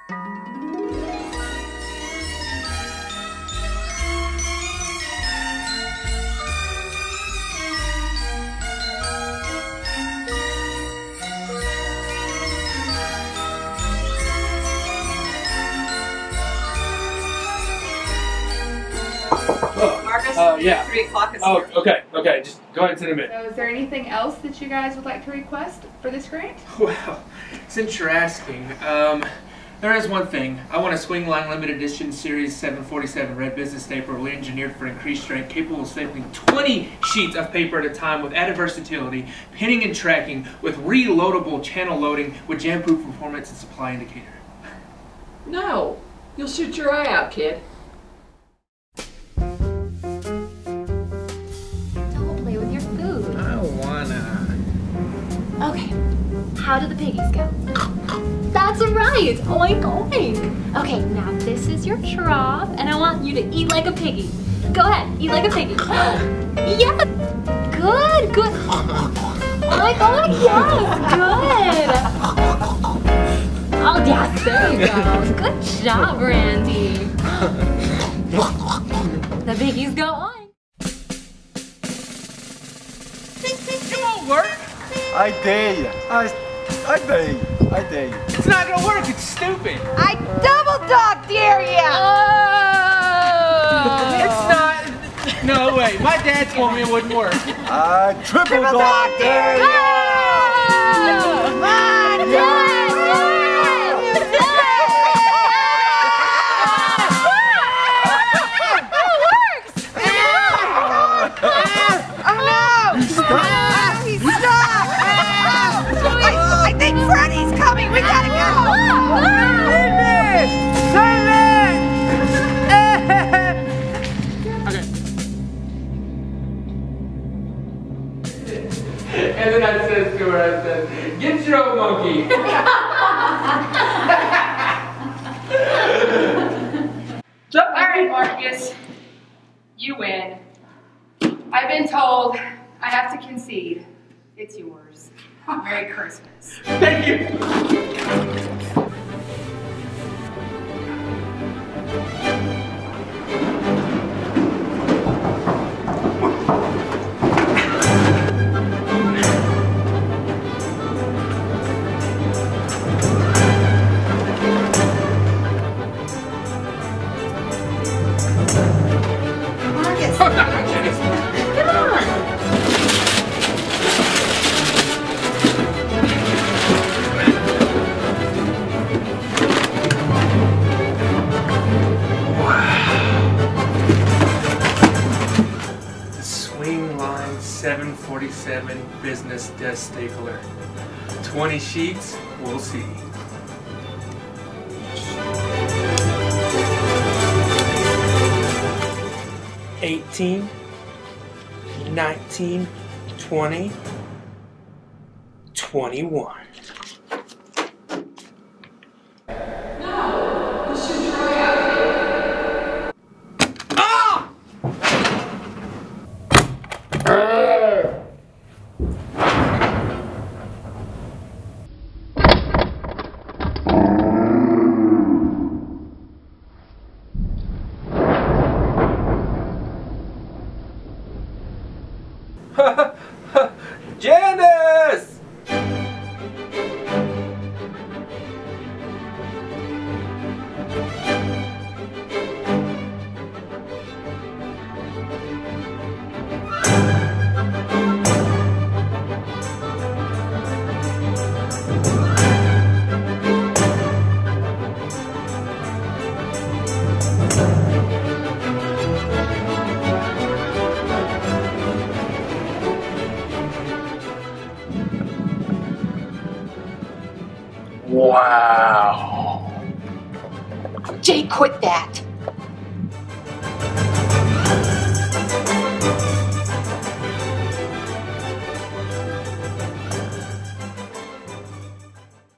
Marcus, yeah. 3 o'clock is Oh, here. okay, just go ahead and send him in. So is there anything else that you guys would like to request for this grant? Well, since you're asking, there is one thing. I want a Swing Line Limited Edition Series 747 red business stapler engineered for increased strength, capable of stapling 20 sheets of paper at a time with added versatility, pinning and tracking, with reloadable channel loading, with jam-proof performance and supply indicator. No, you'll shoot your eye out, kid. Don't play with your food. I wanna. Okay, how do the piggies go? That's right! Oink oink! Okay, now this is your trough, and I want you to eat like a piggy. Go ahead, eat like a piggy. Yes! Good, good. Oink oink, yes, good! Oh, yes, there you go. Good job, Randy. The piggies go oink. It won't work! I dare you. It's not gonna work, it's stupid! I double dog dare ya! Oh. It's not. No way. My dad told me it wouldn't work. I triple dog dare you. Come on, do it! I think Freddy's coming. We gotta go. Okay. And then I said to her, I said, "Get your own monkey." Alright, Marcus. You win. I've been told I have to concede. It's yours. Merry Christmas. Thank you. Marcus. Oh, no, I'm kidding. Come on! The Swing Line 747 business desk stapler. 20 sheets, we'll see. $18, $19, $20, $21. Janice! Wow. Jay, quit that.